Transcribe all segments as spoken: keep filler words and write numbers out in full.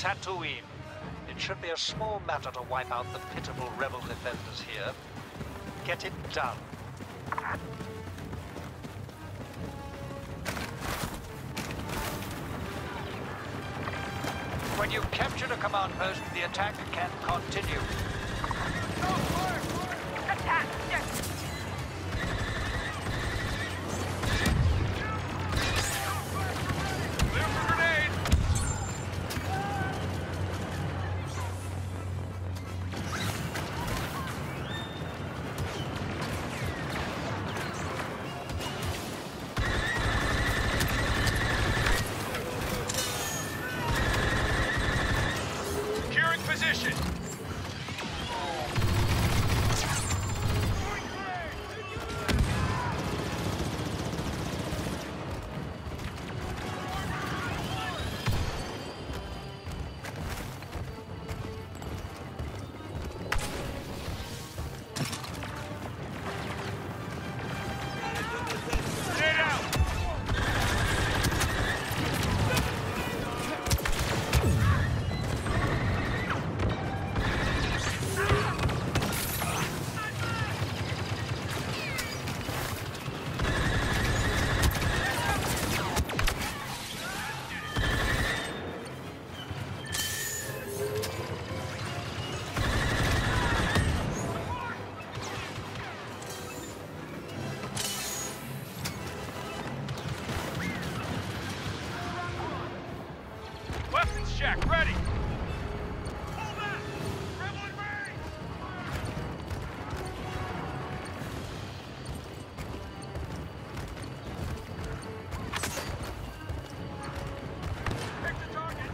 Tatooine. It should be a small matter to wipe out the pitiful rebel defenders here. Get it done. When you've captured a command post, the attack can continue. Attack! Yes! Clear for grenade! Securing position! Grenade out! Weapons check, ready! Hold back! Rebel advance! Pick the target!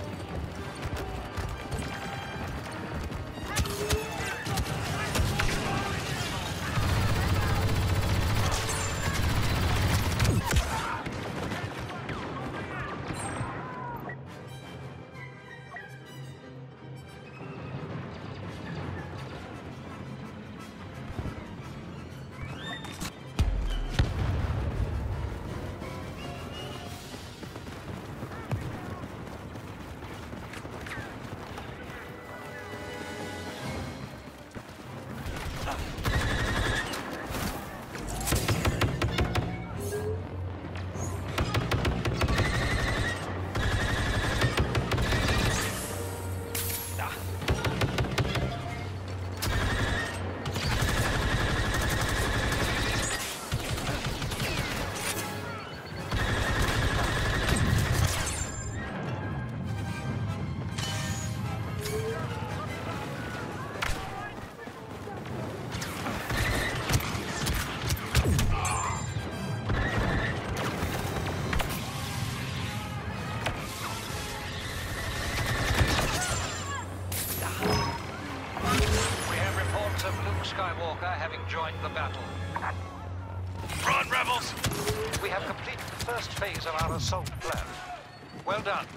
We have reports of Luke Skywalker having joined the battle. Run, rebels! We have completed the first phase of our assault plan. Well done.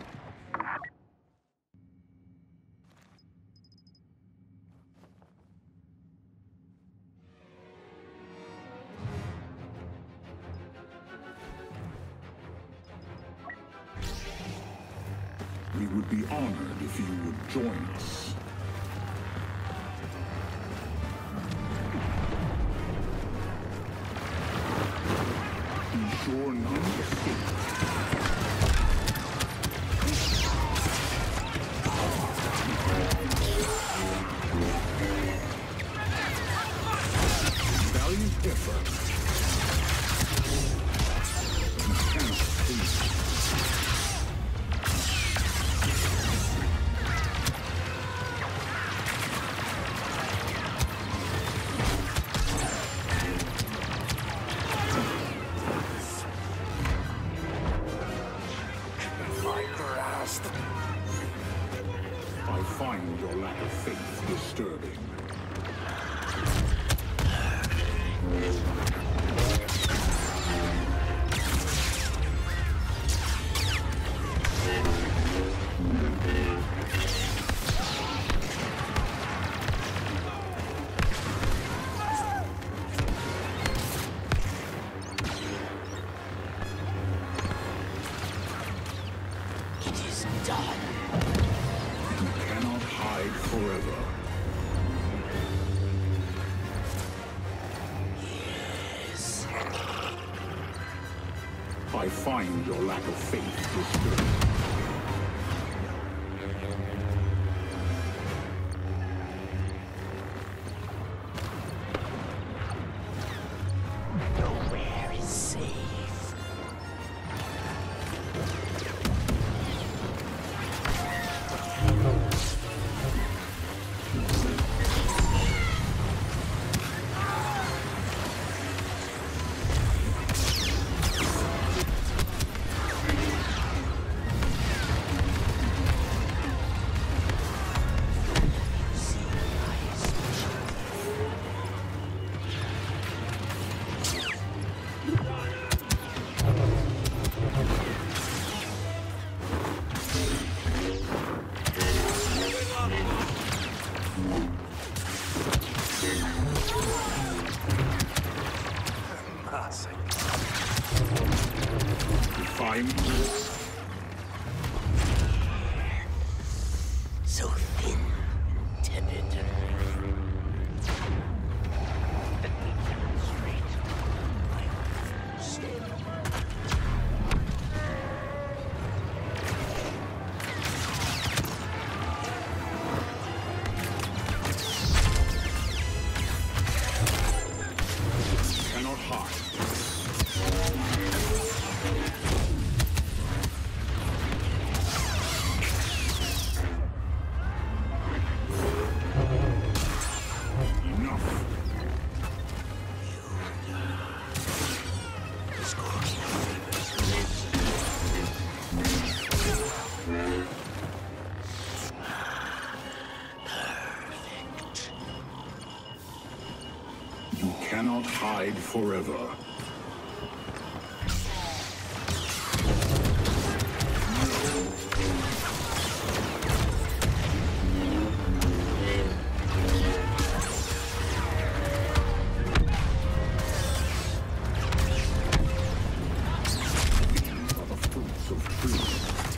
We would be honored if you would join us. Be sure none escape. Valiant effort. You cannot escape. I find your lack of faith disturbing. It is done. hide forever. Yes. I find your lack of faith disturbing. Nowhere is safe. So thin, tepid. Let me demonstrate my understanding. Cannot hide. You cannot hide forever. These are the fruits of truth.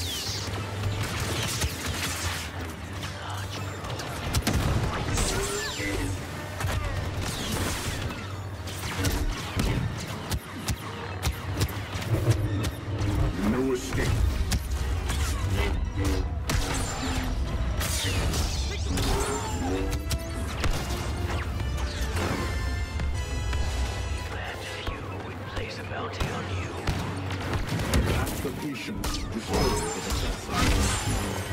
No escape. Glad few would place a bounty on you. Ask the patience dispose of assassins.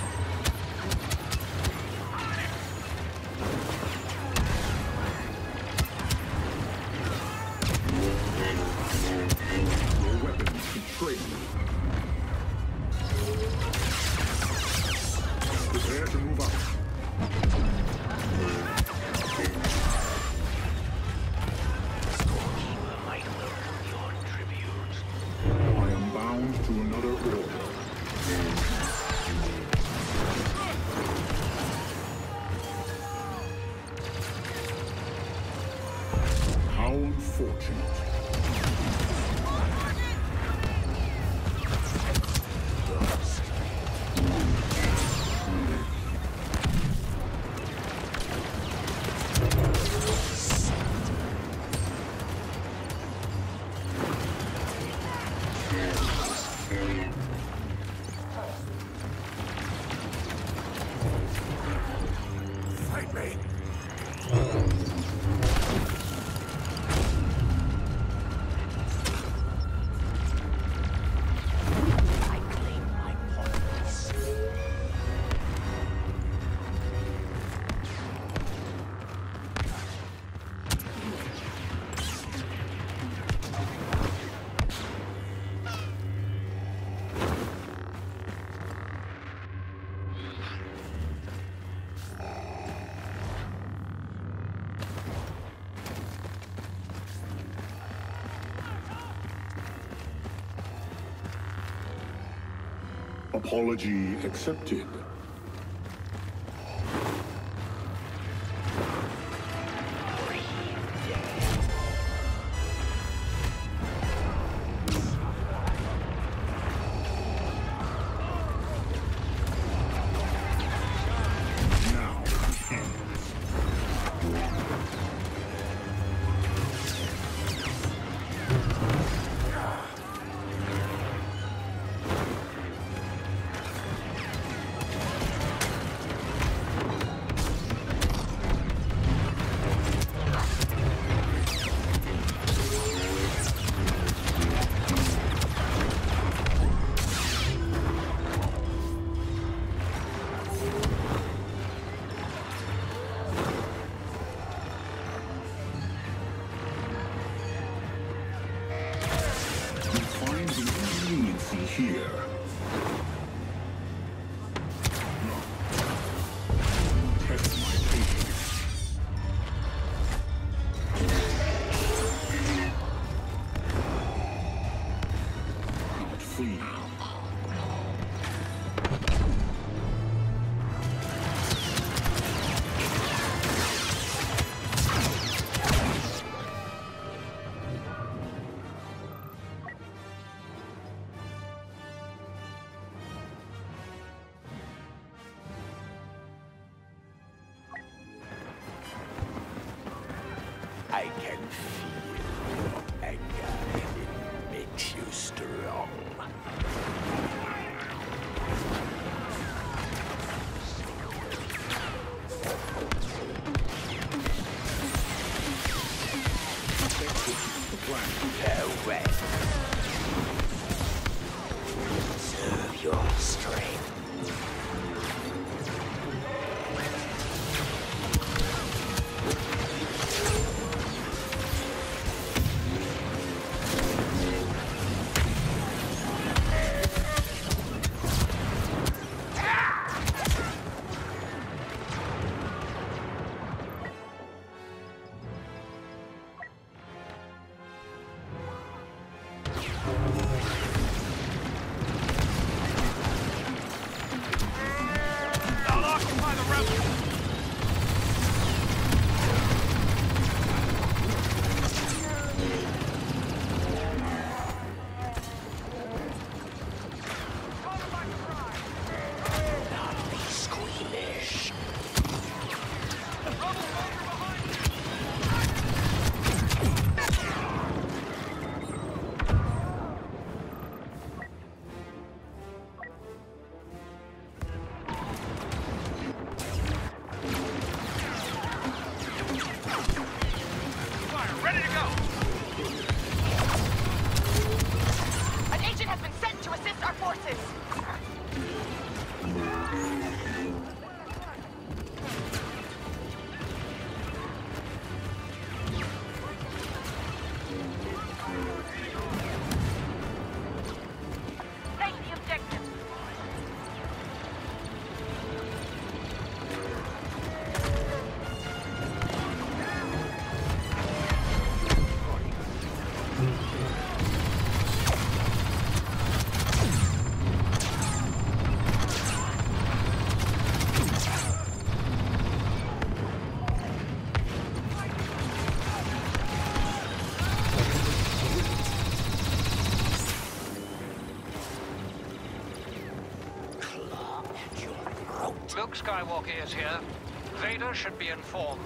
Your weapons betray you. Prepare to move out. Storekeeper might welcome your tribute. I am bound to another order. How unfortunate. Fight me. I claim my purpose. Apology accepted. your strength. I'll occupy the rebels! Not be squeamish. Fire, ready to go! An agent has been sent to assist our forces. Take the objective. Claw at your throat. Luke Skywalker is here. Vader should be informed.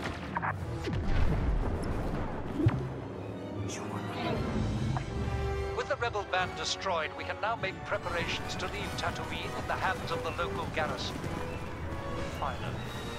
With the rebel band destroyed, we can now make preparations to leave Tatooine in the hands of the local garrison. Finally.